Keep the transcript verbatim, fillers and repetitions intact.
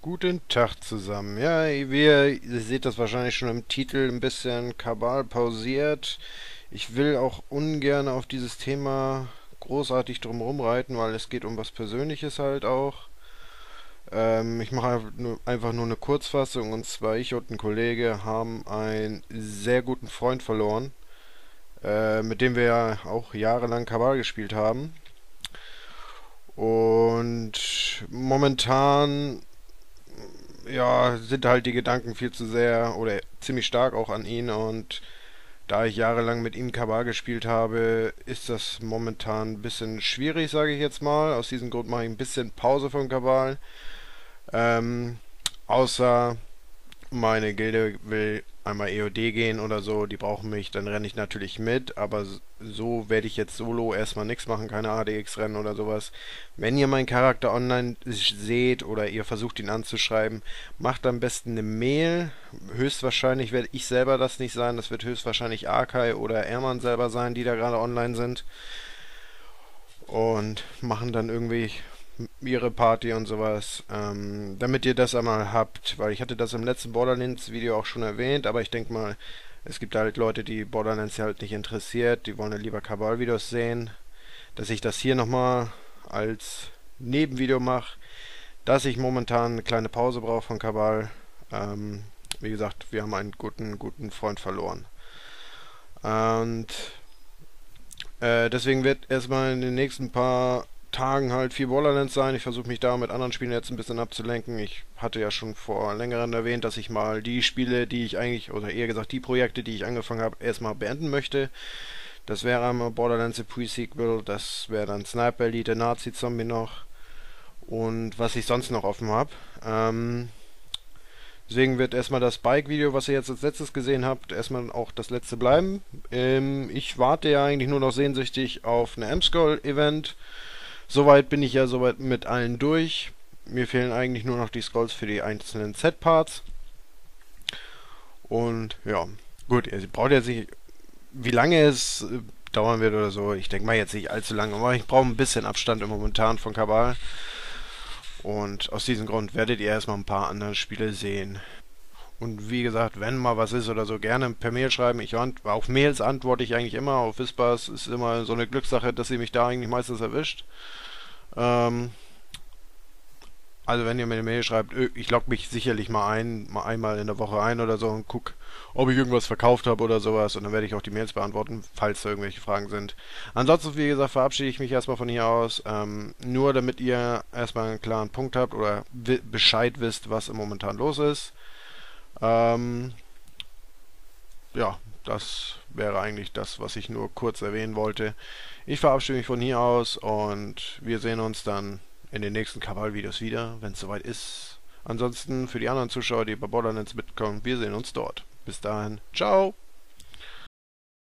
Guten Tag zusammen. Ja, wie ihr, ihr seht das wahrscheinlich schon im Titel, ein bisschen Kabal pausiert. Ich will auch ungern auf dieses Thema großartig drumherum reiten, weil es geht um was Persönliches halt auch. Ähm, ich mache einfach nur, einfach nur eine Kurzfassung, und zwar ich und ein Kollege haben einen sehr guten Freund verloren, äh, mit dem wir ja auch jahrelang Kabal gespielt haben. Und momentan ja, sind halt die Gedanken viel zu sehr oder ziemlich stark auch an ihn, und da ich jahrelang mit ihm Kabal gespielt habe, ist das momentan ein bisschen schwierig, sage ich jetzt mal. Aus diesem Grund mache ich ein bisschen Pause von Kabal. Ähm, Außer meine Gilde will einmal E O D gehen oder so, die brauchen mich, dann renne ich natürlich mit, aber so werde ich jetzt solo erstmal nichts machen, keine A D X-Rennen oder sowas. Wenn ihr meinen Charakter online seht oder ihr versucht ihn anzuschreiben, macht am besten eine Mail. Höchstwahrscheinlich werde ich selber das nicht sein, das wird höchstwahrscheinlich Arkai oder Erman selber sein, die da gerade online sind und machen dann irgendwie ihre Party und sowas, ähm, damit ihr das einmal habt, weil ich hatte das im letzten Borderlands-Video auch schon erwähnt, aber ich denke mal, es gibt halt Leute, die Borderlands ja halt nicht interessiert, die wollen ja lieber Kabal-Videos sehen, dass ich das hier nochmal als Nebenvideo mache, dass ich momentan eine kleine Pause brauche von Kabal. Ähm, wie gesagt, wir haben einen guten, guten Freund verloren. Und Äh, deswegen wird erstmal in den nächsten paar Tagen halt viel Borderlands sein. Ich versuche mich da mit anderen Spielen jetzt ein bisschen abzulenken. Ich hatte ja schon vor längerem erwähnt, dass ich mal die Spiele, die ich eigentlich, oder eher gesagt die Projekte, die ich angefangen habe, erstmal beenden möchte. Das wäre einmal Borderlands The Pre-Sequel, das wäre dann Sniper Elite, Nazi-Zombie noch und was ich sonst noch offen habe. Ähm, Deswegen wird erstmal das Bike-Video, was ihr jetzt als letztes gesehen habt, erstmal auch das letzte bleiben. Ähm, ich warte ja eigentlich nur noch sehnsüchtig auf eine M-Scroll-Event. Soweit bin ich ja soweit mit allen durch. Mir fehlen eigentlich nur noch die Scrolls für die einzelnen Set-Parts. Und ja, gut, ihr braucht jetzt nicht, wie lange es äh, dauern wird oder so. Ich denke mal jetzt nicht allzu lange, aber ich brauche ein bisschen Abstand im Momentan von Kabal. Und aus diesem Grund werdet ihr erstmal ein paar andere Spiele sehen. Und wie gesagt, wenn mal was ist oder so, gerne per Mail schreiben. Ich ant auf Mails antworte ich eigentlich immer. Auf Whispers ist immer so eine Glückssache, dass sie mich da eigentlich meistens erwischt. Ähm, also wenn ihr mir eine Mail schreibt, ich logge mich sicherlich mal ein, mal einmal in der Woche ein oder so und guck, ob ich irgendwas verkauft habe oder sowas. Und dann werde ich auch die Mails beantworten, falls da irgendwelche Fragen sind. Ansonsten, wie gesagt, verabschiede ich mich erstmal von hier aus. Ähm, nur damit ihr erstmal einen klaren Punkt habt oder Bescheid wisst, was im momentan los ist. Ähm, ja, das wäre eigentlich das, was ich nur kurz erwähnen wollte. Ich verabschiede mich von hier aus und wir sehen uns dann in den nächsten Kabal-Videos wieder, wenn es soweit ist. Ansonsten für die anderen Zuschauer, die bei Borderlands mitkommen, wir sehen uns dort. Bis dahin, ciao!